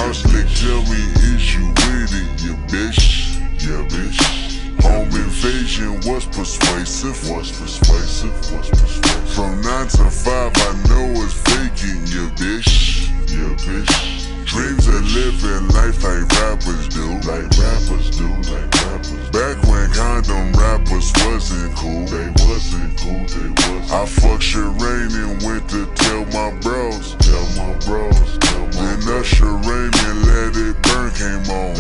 How slick, tell me, is you with it, you bitch? Yeah, bitch. Home invasion was persuasive. From 9 to 5, I know it's vacant, you bitch. Yeah, bitch. Dreams of living life like rappers do. Back when condom rappers wasn't cool. They wasn't. I fucked Sherane and went to tell my bros. Then Usher Raymond Let It Burn came on.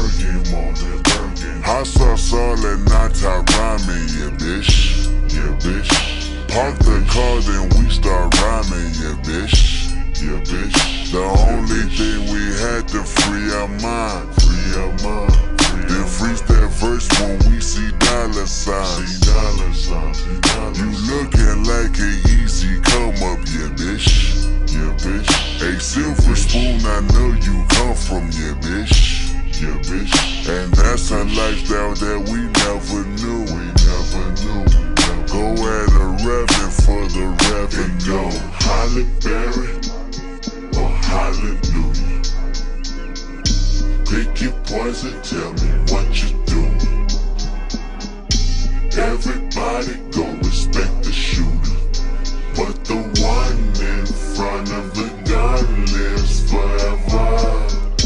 Hot sauce all that nata rhyming, yeah bitch. Park the car, then we start rhyming, yeah bitch. The only thing we had to free our mind. Then freeze that verse when we see dollar signs. You looking like a easy come up, yeah bitch. A silver spoon, I know you come from, yeah bitch. And that's a lifestyle that we never knew. Go at a reverend for the revenue. Halle Berry or hallelujah. Pick your poison, tell me what you doing. Everybody go respect the shooter, but the one in front of the gun lives forever.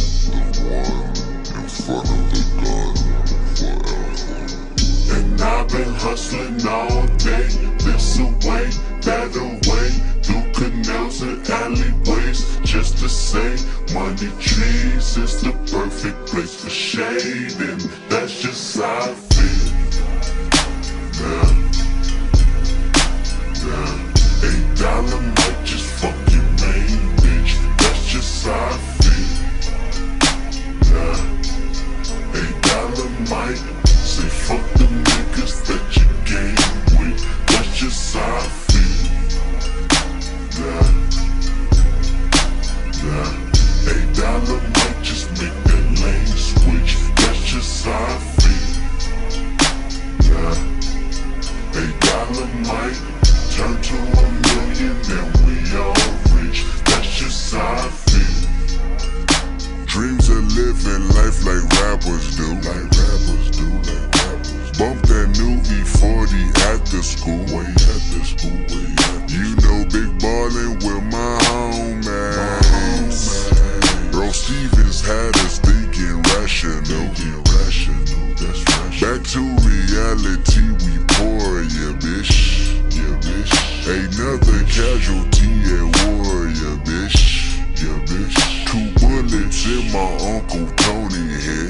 I've been hustling all day, this away, that away, through canals and alleyways, just to say, money trees is the perfect place for shade, and that's just how I feel. $8 might just fuck your main bitch, that's just how I feel. $8 might say fuck the niggas that you game with, that's just how I feel. $8 might just make that lane switch, that's just how I feel. $8 might turn to $1 million and we all rich, that's just how I feel. Dreams of living life like rappers do. Bump that new E40 after school. You know big ballin' with my homies. Bro Stevens had us thinking rational. Back to reality, we poor, yeah bitch. Another casualty at war, yeah bitch. 2 bullets in my Uncle Tony head.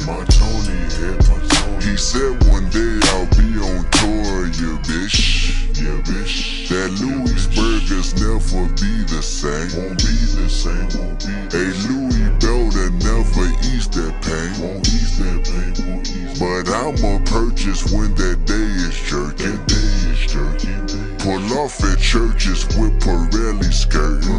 He said one day I'll be on tour, yeah bitch. That Louisburgers never be the same. Won't be the same. A Louis Belter never ease that pain. But I'ma purchase when that day is jerking. Pull off at churches with Pirelli skirting.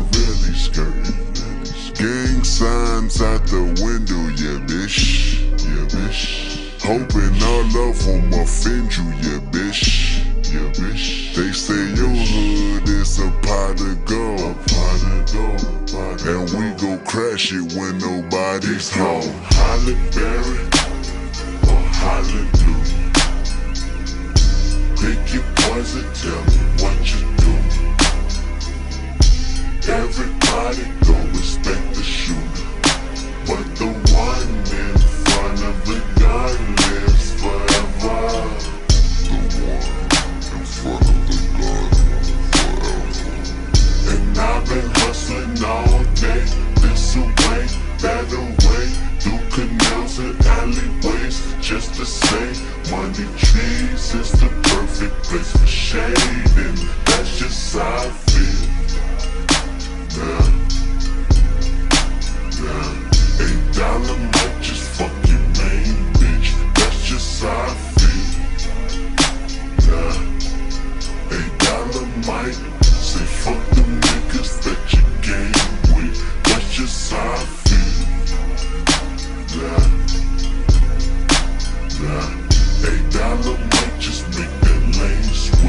Gang signs out the window, yeah bitch. Hoping all of them offend you, yeah bitch. They say your hood is a pot of gold, and we go crash it when nobody's home. Halle Berry or hallelujah. Pick your poison, tell me what you doing. Everybody go respect the shooter, but the one in front of the gun lives forever. And I've been hustling all day, this away, that away, through canals and alleyways, just to say, money trees is the perfect place for shade, and that's just how I feel. $8 might just fuck your main bitch, that's just how I feel. $8 might say fuck the niggas that you game with, that's just how I feel. $8 might just make that lane switch.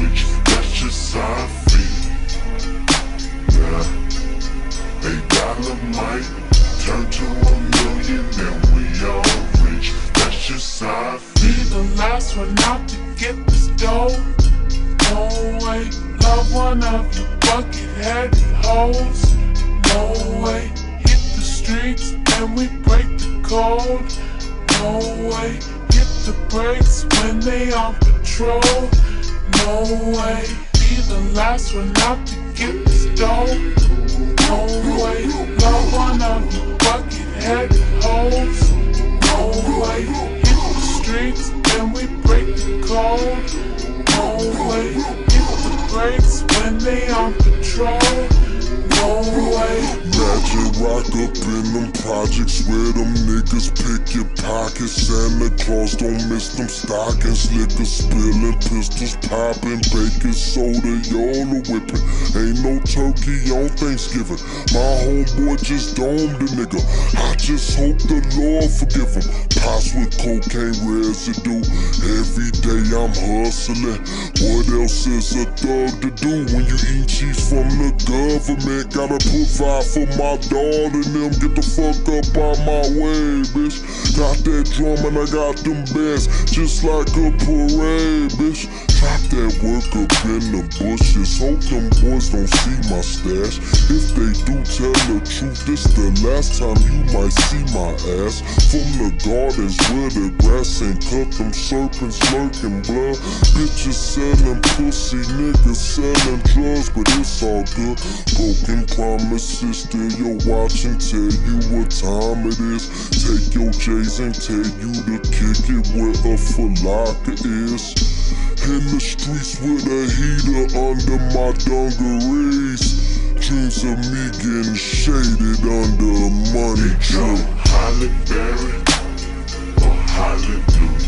one out to get this dough. No way, love one of you bucket-headed hoes. No way, hit the streets and we break the code. No way, hit the brakes when they on patrol. No way, be the last one out to get this dough. No way, love one of you bucket-headed hoes. No way, hit the streets and we break the code. No way, hit the brakes when they on patrol. No way. Imagine rock up in them projects where them niggas pick your pockets. Santa Claus don't miss them stockings. Liquor spilling, pistols popping, baking soda, y'all are whipping. Ain't no turkey on Thanksgiving. My homeboy just domed the nigga. I just hope the Lord forgive him. Pots with cocaine residue. Every day I'm hustling. What else is a thug to do when you eat cheese from the government? Gotta provide for my daughter and them. Get the fuck up out my way, bitch. Got that drum and I got them bands, just like a parade, bitch. Drop that work up in the bushes. Hope them boys don't see my stash. If they do, tell the truth, this the last time you might see my ass. From the gardens where the grass ain't cut, them serpents lurking blood. Bitches selling pussy, niggas selling drugs, but it's all good. Broken promises, still you're watching, tell you what time it is. Take your J's and tell you to kick it where a falaka is. In the streets with a heater under my dungarees. Dreams of me getting shaded under a money tree. Holly Berry or Holly Blue.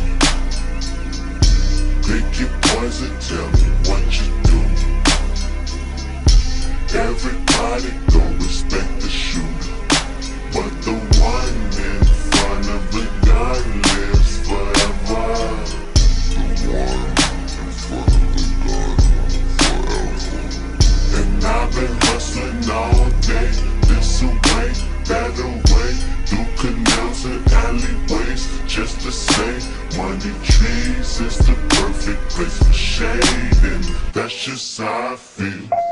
Pick your poison, tell me what you do. Everybody gon' respect the shooter, but the one in front of the gun lives forever. The one in front of the gun forever. And I've been hustling all day, this away, that away, through canals and alleyways, just to say, money trees is the perfect place for shade, and that's just how I feel.